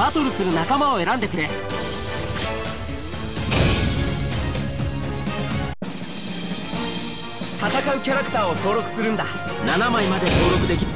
バトルする仲間を選んでくれ。戦うキャラクターを登録するんだ。7枚まで登録できる。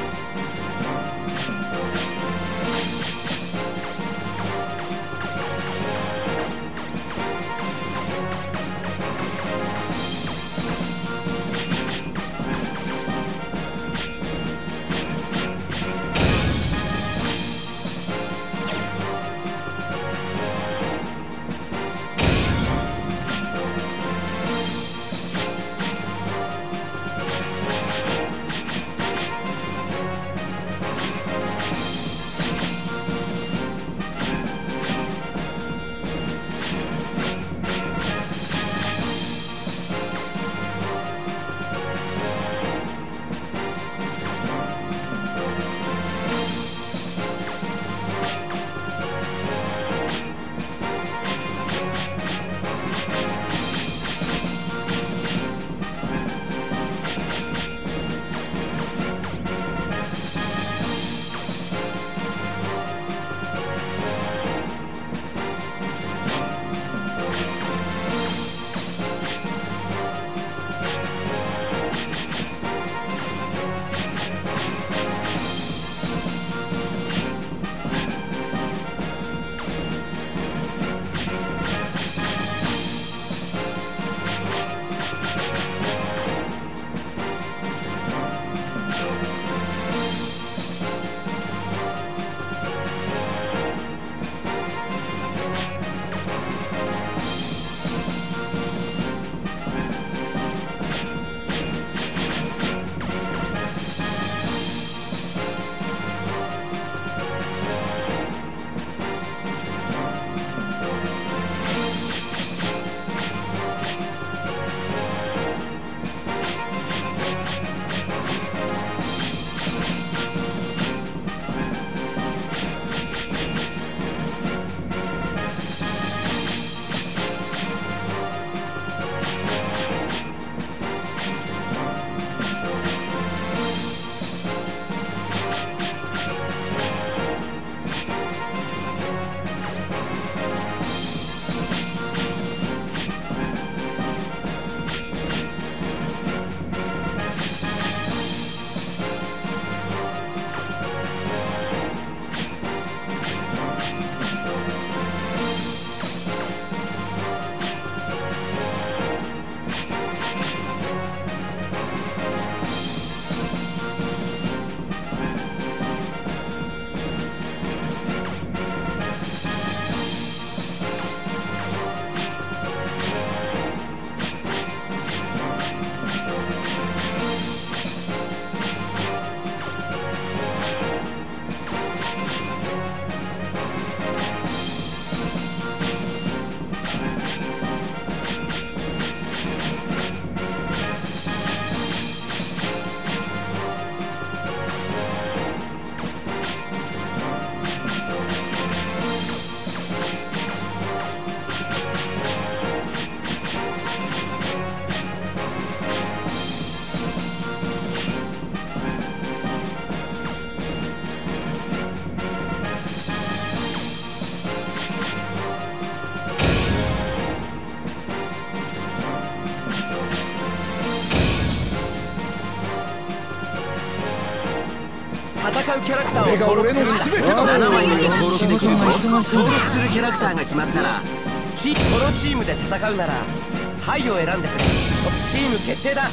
戦うキャラクターを登録するんだ。7枚まで登録できるぞ。登録するキャラクターが決まったらこのチームで戦うならハイを選んでくれ。チーム決定だ。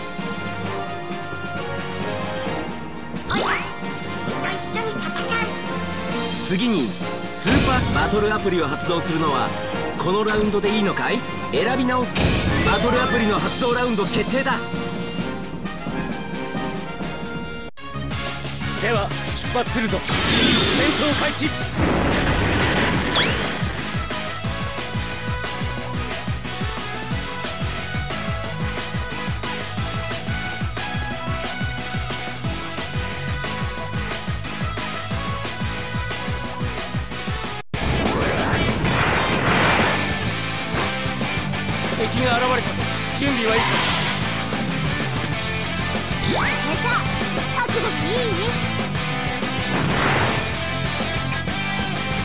次にスーパーバトルアプリを発動するのはこのラウンドでいいのかい。選び直す。バトルアプリの発動ラウンド決定だ。では出発するぞ。戦闘開始。敵が現れた。準備はいいか。 よっしゃ、覚悟いい？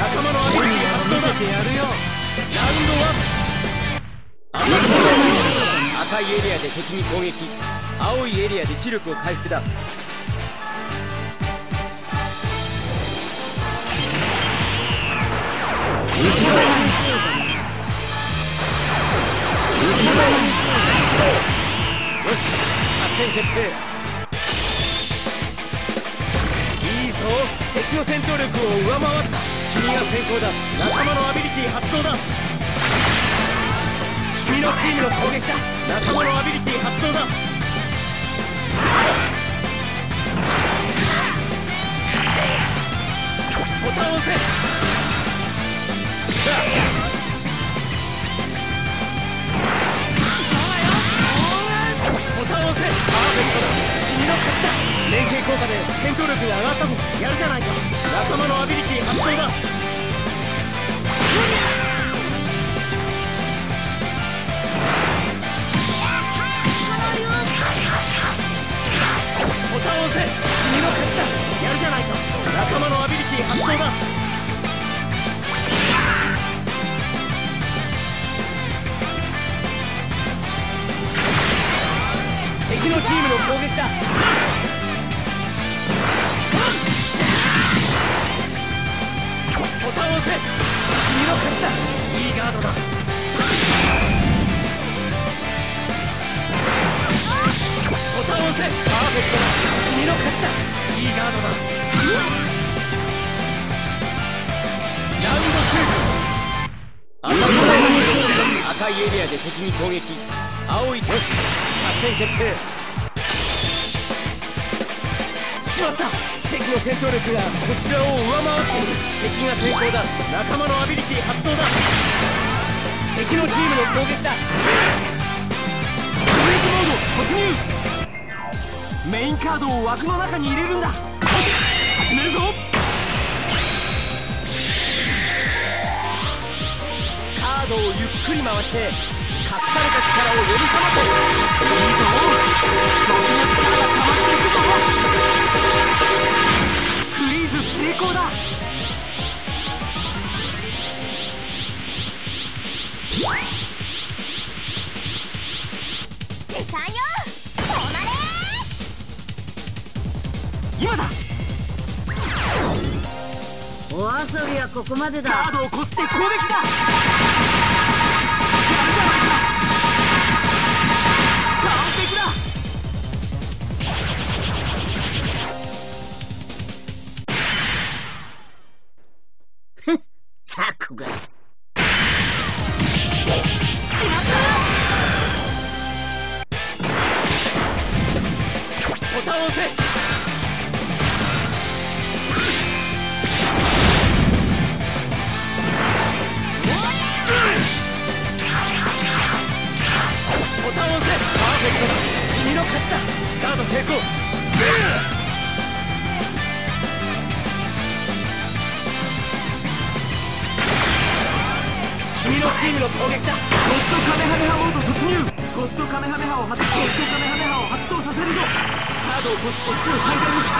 仲間のアビリティ発動だ。やるよ。ラウンド1。赤いエリアで敵に攻撃、青いエリアで気力を回復だ。よし、作戦決定。いいぞ、敵の戦闘力を上回った。君が先行だ。仲間のアビリティ発動だ。君のチームの攻撃だ。仲間のアビリティ発動だ。ボタンを押せ。ボタンを押せ。パーフェクトだ。君の勝ちだ。連携効果で戦闘力が上がったぞ。やるじゃないか。仲間のアビリティ発動だ。ボタンを押せ。君の勝ちだ。やるじゃないか。仲間のアビリティ発動だ。敵のチームの攻撃だ。ボタンを押せ。君の勝ちだ。いいガードだ。ボタンを押せ。パーフェクトだ。君の勝ちだ。いいガードだ。ラウンド2。赤いエリアで敵に攻撃、青い女子。作戦決定。しまった。敵の戦闘力がこちらを上回っている。敵が先行だ。仲間のアビリティ発動だ。敵のチームの攻撃だ。ブレイクモード突入。メインカードを枠の中に入れるんだ。始めるぞ。カードをゆっくり回して隠された力を呼び覚ませ。いいぞ。そんな力が溜まっていくぞ。フリーズ成功だ。 さよ止まれ。 今だ。 お遊びはここまでだ。 カードをこって攻撃だ。やるじゃないか。完璧だ。 ザクが。 ボタンを押せ。ボタンを押せ。パーフェクトだ。君の勝ちだ。ガード成功。君のチームの攻撃だ。ゴッドカメハメハモード突入。ゴッドカメハメハを発動。ゴッドカメハメハを発動させるぞ。カードをこっちを最大に。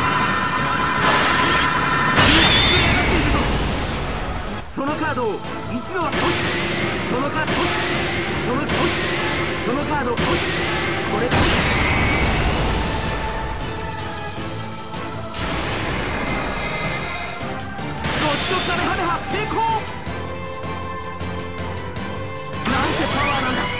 そのカードを一度はポチ。そのカードポチ。そのポチ。そのカードポチ。これポチ。ゴッドカメハメハ成功。なんてパワーなんだ。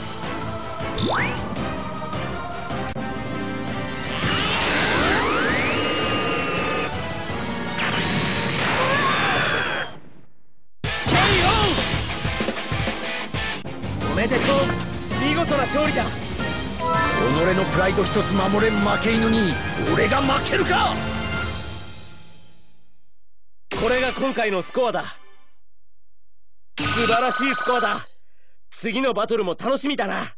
おめでとう。見事な勝利だ。己のプライド一つ守れん負け犬に俺が負けるか。これが今回のスコアだ。素晴らしいスコアだ。次のバトルも楽しみだな。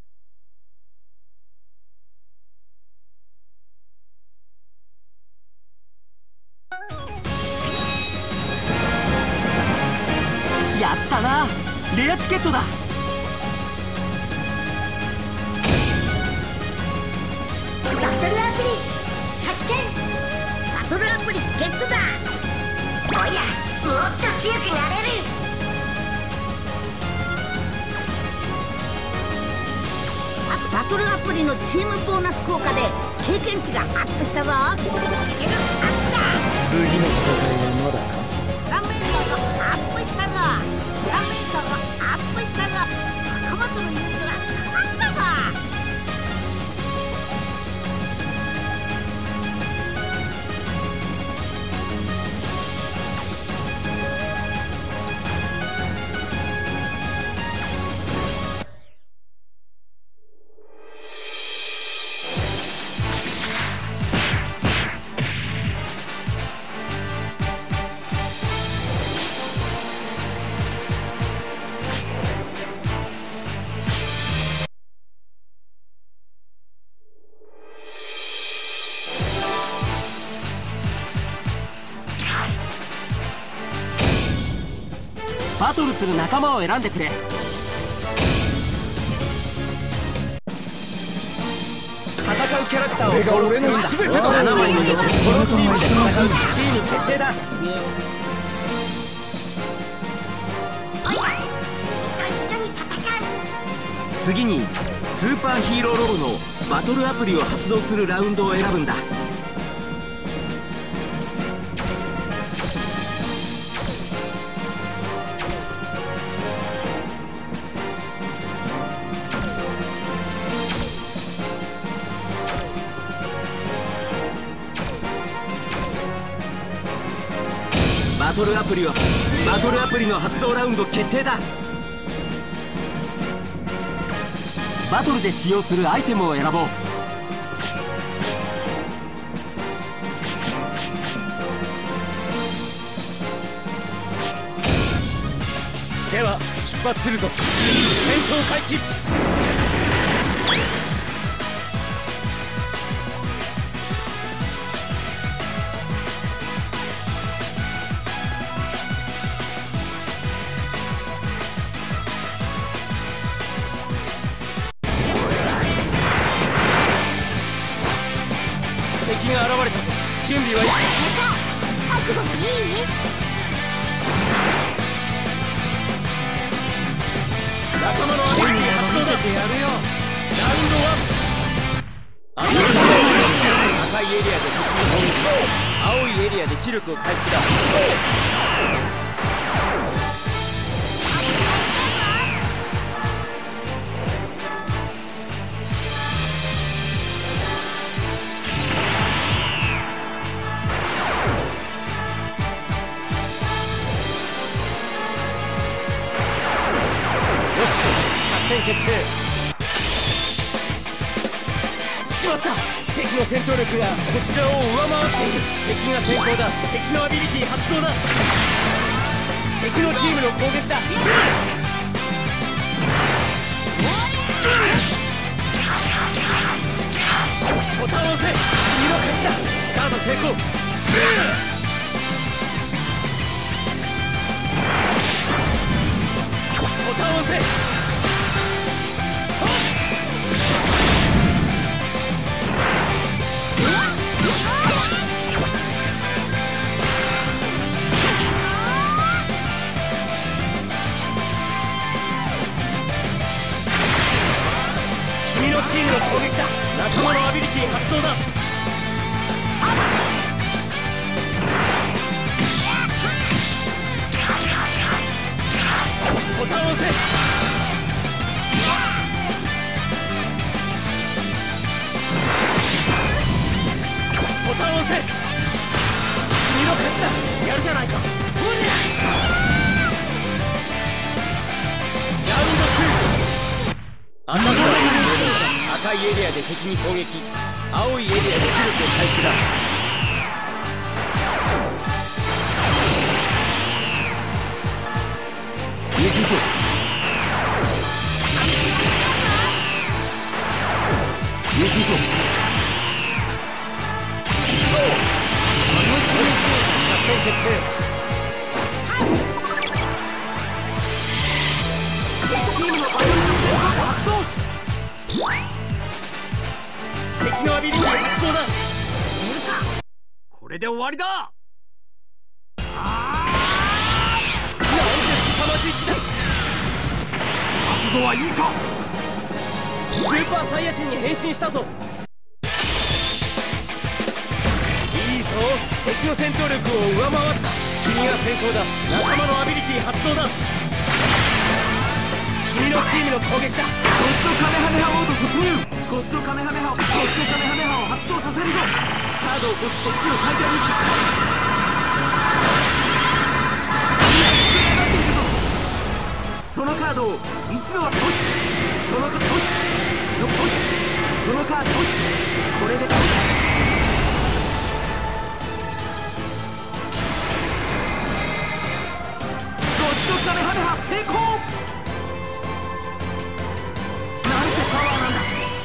やったな。レアチケットだ。 バトルアプリ発見。バトルアプリゲットだ。おや強くなれる。 バトルアプリのチームボーナス効果で経験値がアップしたぞ。いける、アップだ。 次の戦いはまだか。 ダメージがアップしたぞ。ダメージがアップしたぞ。仲間とのユニットが勝ったぞ。 バトルする仲間を選んでくれ。戦うキャラクターを登録するんだ。7枚のこのチームで戦うチーム決定だ。 おいら一緒に戦う。 次にスーパーヒーローロボのバトルアプリを発動するラウンドを選ぶんだ。バトルアプリの発動ラウンド決定だ。バトルで使用するアイテムを選ぼう。では出発するぞ。戦闘開始。敵が現れたぞ。準備はいい。 覚悟もいい？ 仲間のアピールに発動だ。てやるよ。ラウンド1。赤いエリアで敵に攻撃、青いエリアで気力を回復だ。決定。しまった。敵の戦闘力がこちらを上回っている。敵が先行だ。敵のアビリティ発動だ。敵のチームの攻撃だ。ボタンを押せ。君の勝ちだ。ガード成功。ボタンを押せ。君のチームの攻撃だ。仲間のアビリティ発動だ。ボタンを押せ。ボタンを押せ。君の勝ちだ。やるじゃないか。ラウンド2。赤いエリアで敵に攻撃、青いエリアで気力を回復だ。行くぞ。行くぞ。作戦決定。敵のアビリティ発動だ。これで終わりだ。 スイッチだ。 覚悟はいいか。 スーパーサイヤ人に変身したぞ。いいぞ、敵の戦闘力を上回った。君が先行だ。仲間のアビリティ発動だ。君のチームの攻撃だ。 ゴッドカメハメハモード突入。ゴッドカメハメハを発動させるぞ。カードをこっちを最大に。そのカードを一度はポチ。そのカードポチ。そのカードポチ。これでゴッドカメハメハ成功。なんてパワーなんだ。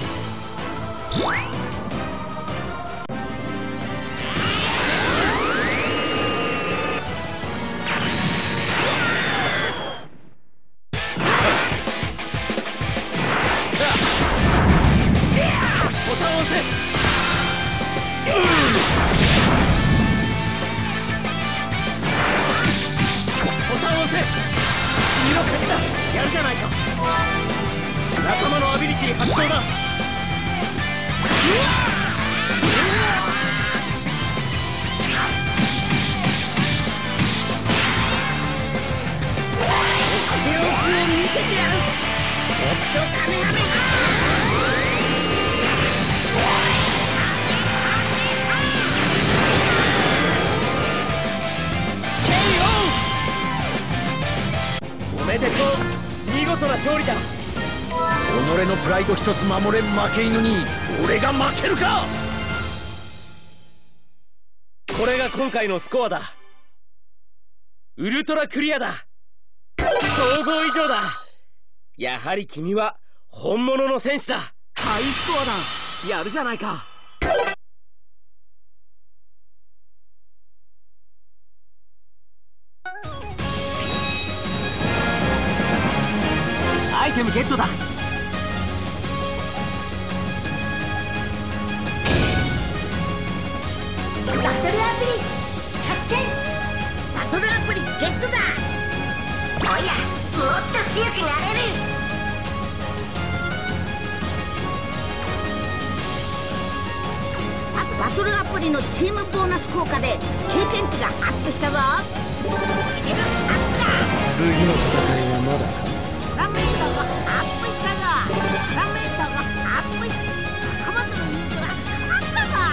ボタンを押せ。ボタンを押せ。君の勝ちだ。やるじゃないか。仲間のアビリティ発動だ。 様子を見せてやる。ゴッドカメハメハ。 おめでとう。見事な勝利だ。 己のプライド一つ守れん負け犬に俺が負けるか。 これが今回のスコアだ。ウルトラクリアだ。想像以上だ。やはり君は本物の戦士だ。ハイスコアだ。やるじゃないか。アイテムゲットだ。 バトルアプリ発見。バトルアプリゲットだ。おや、もっと強くなれる。バトルアプリのチームボーナス効果で経験値がアップしたぞ。 次の戦いはまだか。 ダメージがアップしたぞ。ダメージがアップした。仲間との人数が変わったぞ。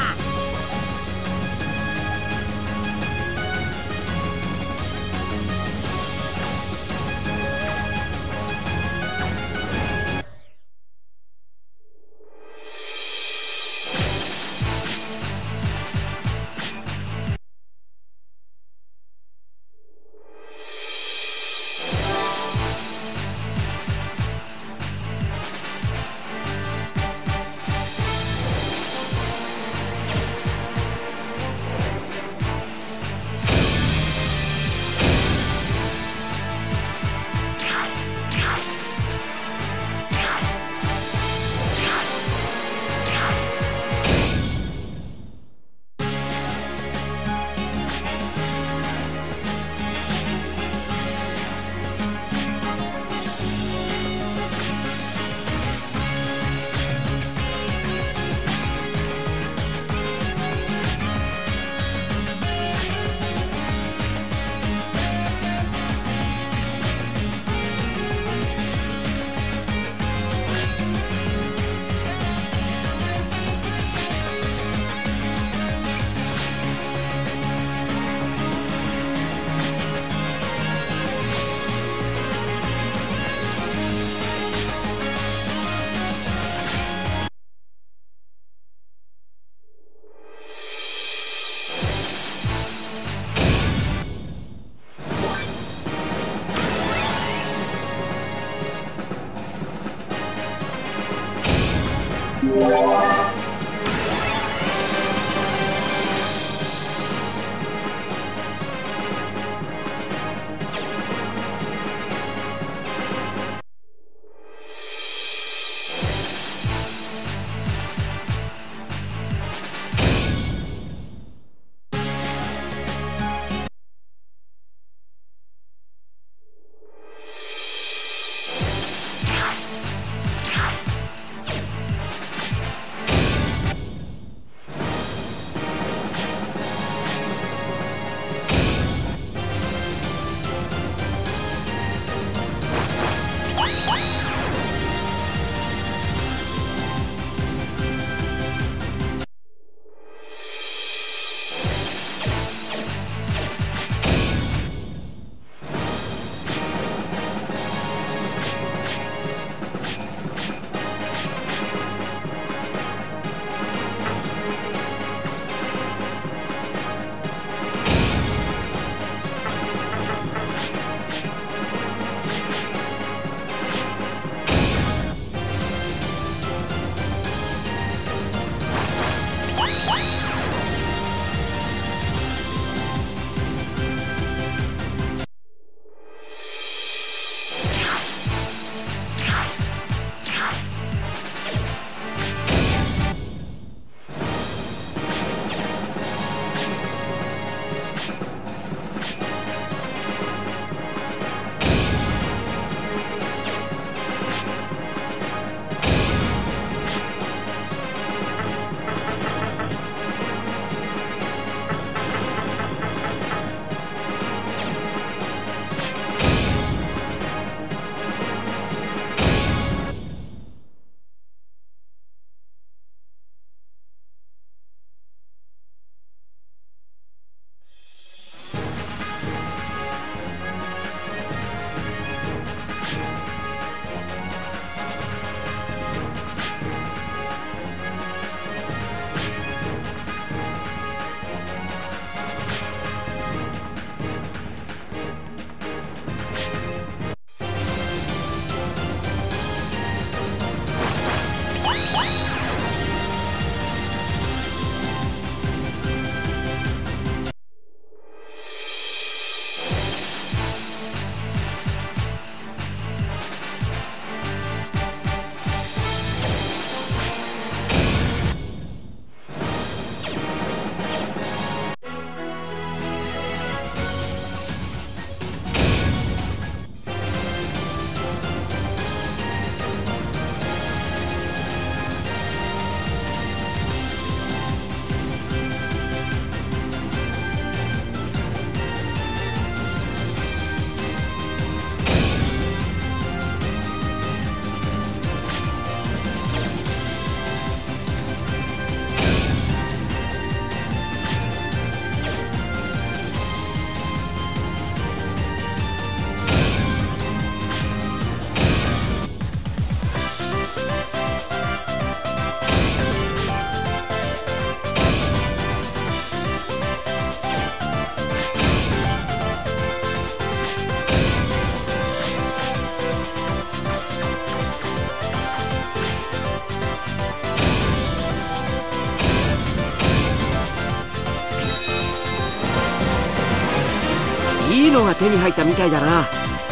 いいのが手に入ったみたいだな。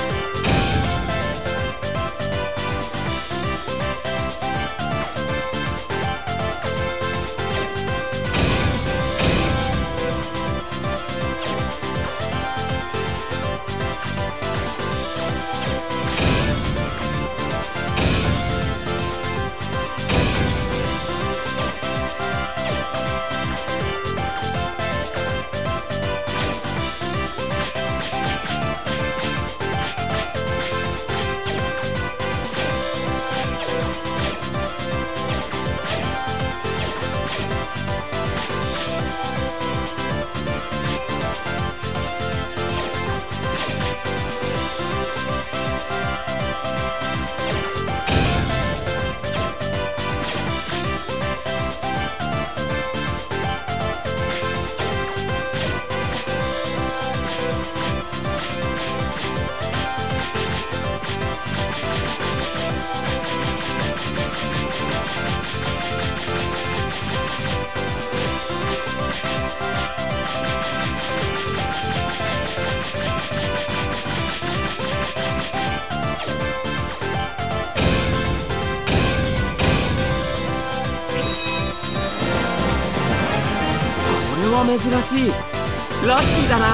これは珍しい。ラッキーだな。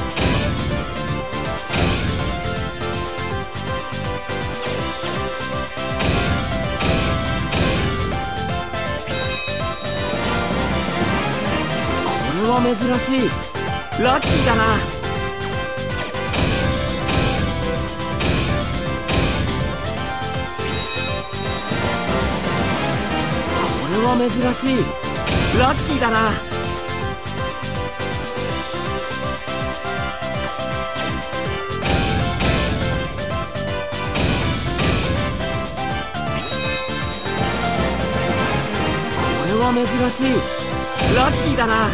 これは珍しい。ラッキーだな。これは珍しい。ラッキーだな。珍しい。ラッキーだな。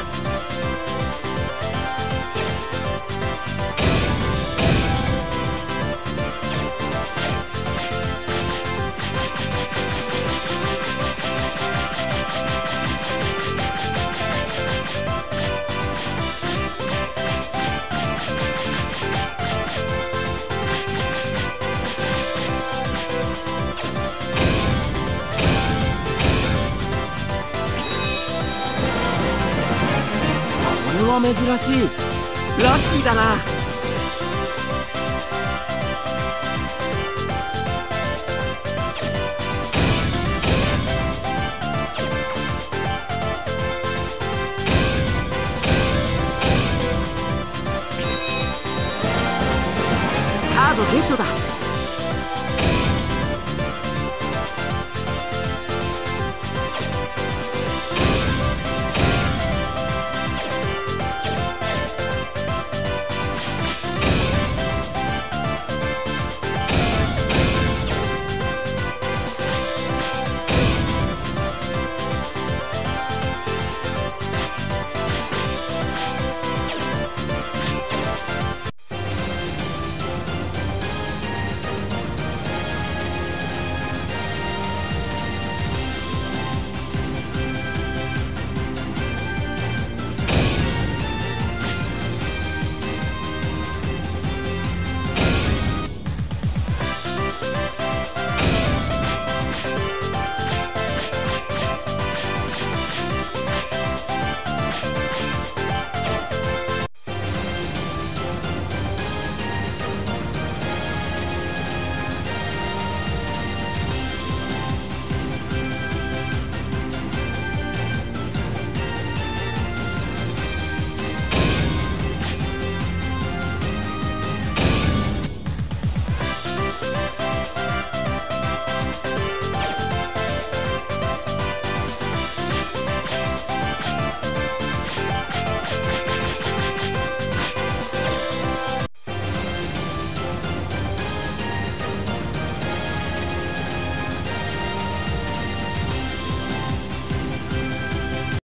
これは珍しい。ラッキーだな。カードゲットだ。